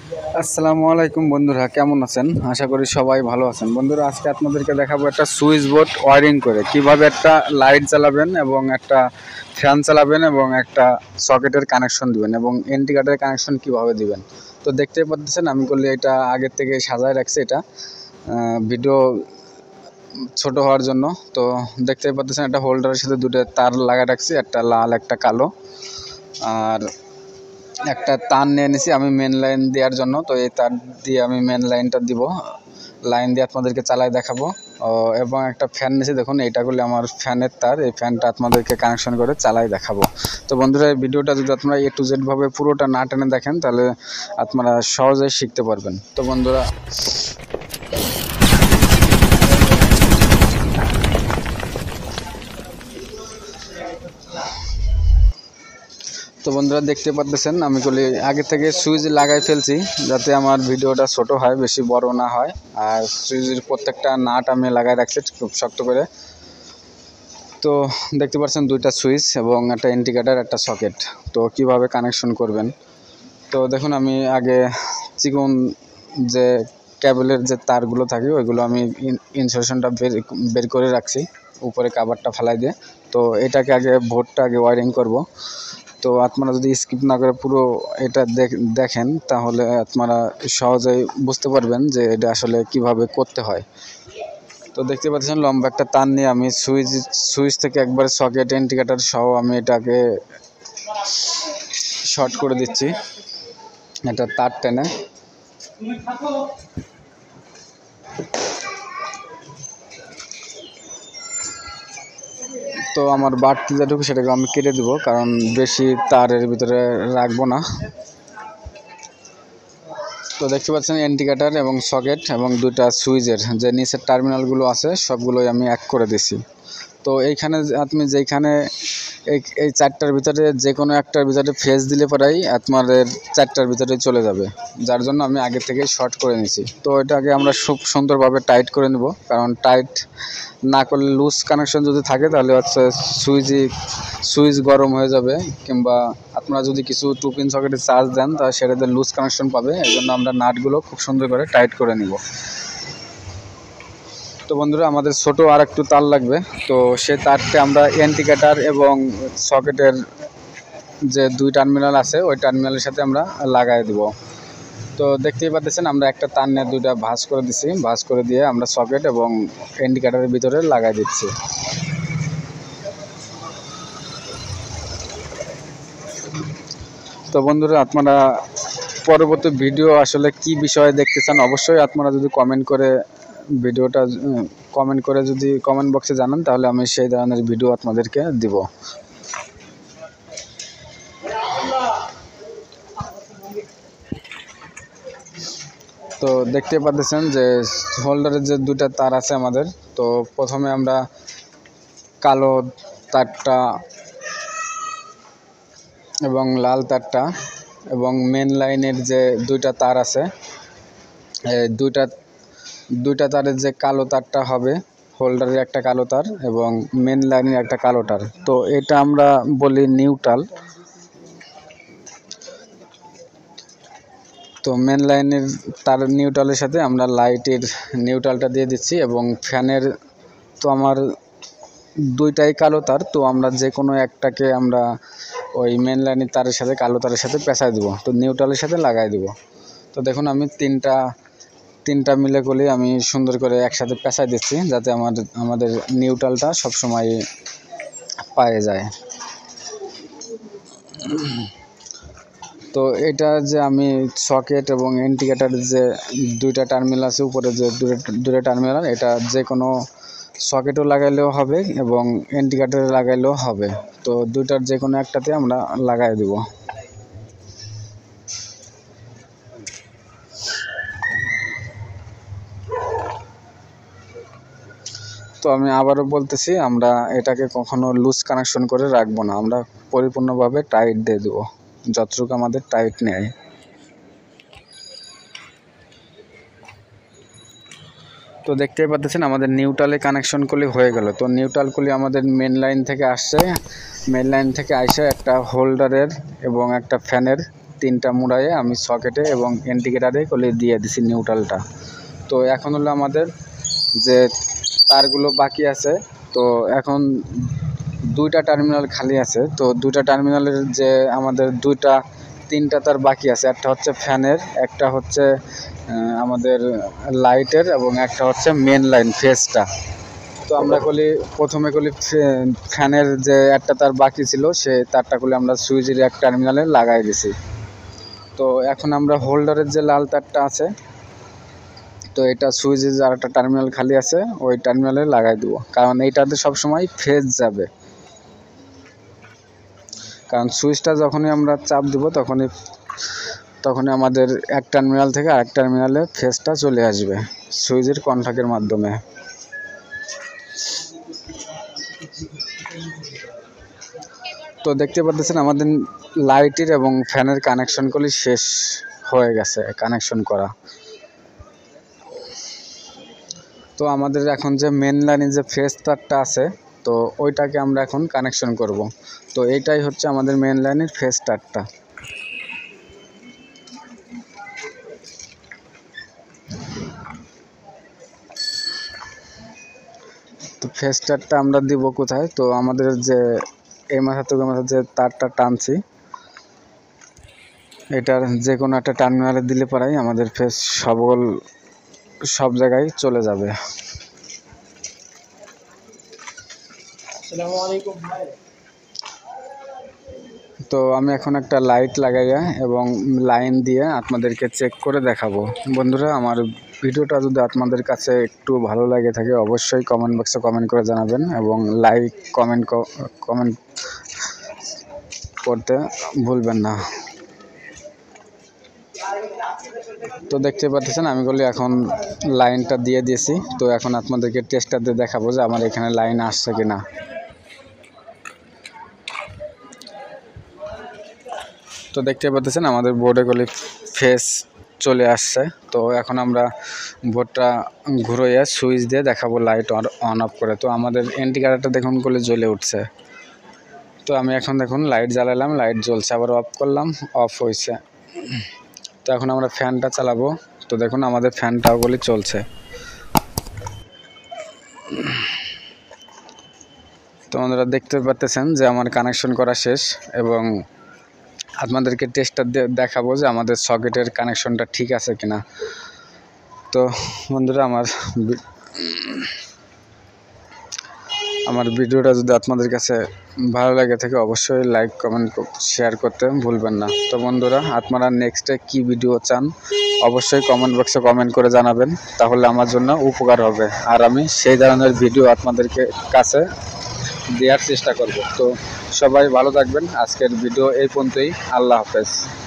আসসালামু আলাইকুম বন্ধুরা, কেমন আছেন? আশা করি সবাই ভালো আছেন। বন্ধুরা, আজকে আপনাদেরকে দেখাবো একটা সুইচ বোর্ড ওয়্যারিং করে কিভাবে একটা লাইট জ্বালাবেন এবং একটা ফ্যান চালাবেন এবং একটা সকেটের কানেকশন দিবেন এবং ইন্ডিকেটরের কানেকশন কিভাবে দিবেন। তো দেখতেই পাচ্ছেন আমি করলে এটা আগের থেকে সাজায় রাখছি। এটা ভিডিও ছোট হওয়ার জন্য। তো দেখতেই পাচ্ছেন একটা হোল্ডারের সাথে দুটো তার লাগায় রাখছি, একটা লাল একটা কালো, আর একটা তার নিয়ে নিছি আমি মেন লাইন দেওয়ার জন্য। তো এই তার দিয়ে আমি মেন লাইনটা দিব, লাইন দিয়ে আপনাদেরকে চালাই দেখাবো। এবং একটা ফ্যান নিয়েছি, দেখুন এইটা করলে আমার ফ্যানের তার, এই ফ্যানটা আপনাদেরকে কানেকশন করে চালাই দেখাবো। তো বন্ধুরা, এই ভিডিওটা যদি আপনারা A to Z ভাবে পুরোটা না টেনে দেখেন তাহলে আপনারা সহজেই শিখতে পারবেন। তো বন্ধুরা দেখতে পাচ্ছেন আমি বলি আগে থেকে সুইচ লাগাই ফেলছি যাতে আমার ভিডিওটা ছোট হয়, বেশি বড় না হয়। আর সুইচের প্রত্যেকটা নাট আমি লাগাই রাখছি খুব শক্ত করে। তো দেখতে পাচ্ছেন দুইটা সুইচ এবং একটা ইন্ডিকেটর, একটা সকেট। তো কিভাবে কানেকশন করবেন, তো দেখুন আমি আগে চিকন যে কেবলের যে তারগুলো থাকে ওইগুলো আমি ইনসুলেশনটা বের করে রাখছি উপরে কাভারটা ফেলাই দিয়ে। তো এটাকে আগে বোর্ডটা আগে ওয়্যারিং করব। তো আপনারা যদি স্কিপ না করে পুরো এটা দেখেন তাহলে আপনারা সহজেই বুঝতে পারবেন যে এটা আসলে কিভাবে করতে হয়। তো দেখতে পাচ্ছেন লম্বা একটা তার নিয়ে আমি সুইচ থেকে একবারে সকেট ইন্ডিকেটর সহ আমি এটাকে শর্ট করে দিচ্ছি, এটা তার টেনে। তো আমার বাড়তি যেটুকু সেটাকে আমি কেটে দেবো, কারণ বেশি তারের ভিতরে রাখবো না। তো দেখতে পাচ্ছেন ইন্ডিকেটর এবং সকেট এবং দুইটা সুইচের যে নিচের টার্মিনালগুলো আছে সবগুলোই আমি এক করে দিছি। তো এইখানে আপনি যেইখানে এই চারটার ভিতরে যে কোনো একটার ভিতরে ফেজ দিলে পরেই আপনাদের চারটার ভিতরে চলে যাবে, যার জন্য আমি আগে থেকে শর্ট করে নিছি। তো এটাকে আমরা খুব সুন্দরভাবে টাইট করে নেব, কারণ টাইট না করলে লুজ কানেকশন যদি থাকে তাহলে হচ্ছে সুইচ গরম হয়ে যাবে, কিংবা আপনারা যদি কিছু 2 পিন সকেটে চার্জ দেন তাহলে সেটাতে লুজ কানেকশন পাবে। এই জন্য আমরা নাটগুলো খুব সুন্দর করে টাইট করে নিব। তো বন্ধুরা, আমাদের ছোট আর একটু তার লাগবে। তো সে তারটা আমরা ইন্ডিকেটর এবং সকেটের যে দুই টার্মিনাল আছে ওই টার্মিনালের সাথে আমরা লাগাই দেব। তো দেখতেই পাচ্ছেন আমরা একটা তার নিয়ে দুইটা ভাঁজ করে দিচ্ছি, ভাঁজ করে দিয়ে আমরা সকেট এবং ইন্ডিকেটরের ভিতরে লাগাই দিচ্ছি। তো বন্ধুরা, আপনারা পরবর্তী ভিডিও আসলে কি বিষয়ে দেখতে চান অবশ্যই আপনারা যদি কমেন্ট করে যদি কমেন্ট বক্সে জানান তাহলে আমি সেই ধরনের ভিডিও আপনাদেরকে দিব। তো দেখতে পাচ্ছেন যে হোল্ডারের যে দুইটা তার আছে আমাদের। তো প্রথমে আমরা কালো তারটা এবং লাল তারটা এবং মেন লাইনের যে দুইটা তার আছে, দুইটা তারের যে কালো তারটা হবে হোল্ডারের একটা কালো তার এবং মেন লাইনের একটা কালো তার। তো এটা আমরা বলি নিউট্রাল। তো মেন লাইনের তার নিউট্রালের সাথে আমরা লাইটের নিউট্রালটা দিয়ে দিচ্ছি এবং ফ্যানের তো আমার দুইটাই কালো তার। তো আমরা যে কোনো একটাকে আমরা ওই মেন লাইনের তারের সাথে কালো তারের সাথে পেঁচাই দেবো, তো নিউট্রালের সাথে লাগাই দেবো। তো দেখুন আমি তিনটা মিলে করে আমি সুন্দর করে একসাথে পেঁচাই দিচ্ছি যাতে আমাদের নিউট্রালটা সবসময় পায়ে যায়। তো এটা যে আমি সকেট এবং ইন্ডিকেটরের যে দুইটা টার্মিনাল আছে উপরে যে দুটো টার্মিনাল, এটা যে কোনো সকেটও লাগাইলেও হবে এবং ইন্ডিকেটরে লাগাইলেও হবে। তো দুইটার যে কোনো একটাতে আমরা লাগাই দেব। তো আমি আবারও বলতেছি, আমরা এটাকে কখনো লুজ কানেকশন করে রাখবো না, আমরা পরিপূর্ণভাবে টাইট দিয়ে দেবো যতটুকু আমাদের টাইট নেয়। তো দেখতেই পাচ্ছেন আমাদের নিউট্রালে কানেকশন করলে হয়ে গেল। তো নিউট্রাল করলে আমাদের মেন লাইন থেকে আসছে, মেন লাইন থেকে আসে একটা হোল্ডারের এবং একটা ফ্যানের 3টা মুড়াইয়ে আমি সকেটে এবং ইন্ডিকেটারে কলি দিয়ে দিছি নিউট্রালটা। তো এখন হলো আমাদের যে তারগুলো বাকি আছে, তো এখন 2টা টার্মিনাল খালি আছে। তো 2টা টার্মিনালের যে আমাদের 3টা তার বাকি আছে, একটা হচ্ছে ফ্যানের, একটা হচ্ছে আমাদের লাইটের এবং একটা হচ্ছে মেন লাইন ফেজটা। তো আমরা প্রথমে ফ্যানের যে একটা তার বাকি ছিল সে তারটা আমরা সুইচের এক টার্মিনালে লাগাই দিছি। তো এখন আমরা হোল্ডারের যে লাল তারটা আছে, তো এটা সুইচের যে আরেকটা টার্মিনাল খালি আছে ওই টার্মিনালে লাগাই দেবো, কারণ এইটাতে সবসময় ফেজ যাবে। কারণ সুইচটা যখনই আমরা চাপ দেব তখনই আমাদের এক টার্মিনাল থেকে আরেক টার্মিনালে ফেজটা চলে আসবে সুইচের কন্টাক্টের মাধ্যমে। তো দেখতে পাচ্ছেন আমাদের লাইটের এবং ফ্যানের কানেকশনগুলি শেষ হয়ে গেছে কানেকশন করা। তো আমাদের এখন যে মেন লাইনে যে ফেজ তারটা আছে, তো ওইটাকে আমরা এখন কানেকশন করব। তো এইটাই হচ্ছে আমাদের মেন লাইনের ফেজ তারটা। তো ফেজ তারটা আমরা দিব কোথায়? তো আমাদের যে এই মাথা থেকে মাথা যে তারটা টানছি এটার যে কোনো একটা টার্মিনালে দিলে পরেই আমাদের ফেজ সব জায়গায় চলে যাবে। তো আমি এখন একটা লাইট লাগাইয়া এবং লাইন দিয়ে আপনাদেরকে চেক করে দেখাবো। বন্ধুরা, আমার ভিডিওটা যদি আপনাদের কাছে একটু ভালো লাগে থাকে অবশ্যই কমেন্ট বক্সে কমেন্ট করে জানাবেন এবং লাইক কমেন্ট করতে ভুলবেন না। তো দেখতে পাচ্ছেন আমি এখন লাইনটা দিয়ে দিয়েছি। তো এখন আপনাদেরকে টেস্টার দিয়ে দেখাবো যে আমার এখানে লাইন আসছে কিনা। তো দেখতে পাচ্ছেন আমাদের বোর্ডে ফেজ চলে আসছে। তো এখন আমরা বোর্ডটা ঘুরিয়ে সুইচ দিয়ে দেখাবো লাইট অন অফ করে। তো আমাদের ইন্ডিকেটরটা দেখুন জ্বলে উঠছে। তো আমি এখন দেখুন লাইট জ্বালালাম, লাইট জ্বলছে, আবার অফ করলাম, অফ হয়েছে। তো এখন আমরা ফ্যানটা চালাবো। তো দেখুন আমাদের ফ্যানটাও চলছে। তো আপনারা দেখতে পাচ্ছেন যে আমার কানেকশন করা শেষ এবং আপনাদেরকে টেস্টার দিয়ে দেখাবো যে আমাদের সকেটের কানেকশনটা ঠিক আছে কিনা। তো বন্ধুরা, আমার ভিডিওটা যদি আপনাদের কাছে ভালো লাগে থাকে অবশ্যই লাইক কমেন্ট শেয়ার করতে ভুলবেন না। তো বন্ধুরা, আপনারা নেক্সটে কি ভিডিও চান অবশ্যই কমেন্ট বক্সে কমেন্ট করে জানাবেন, তাহলে আমার জন্য উপকার হবে আর আমি সেই ধরনের ভিডিও আপনাদেরকে কাছে দেওয়ার চেষ্টা করব। তো সবাই ভালো থাকবেন। আজকের ভিডিও এই পর্যন্তই। আল্লাহ হাফেজ।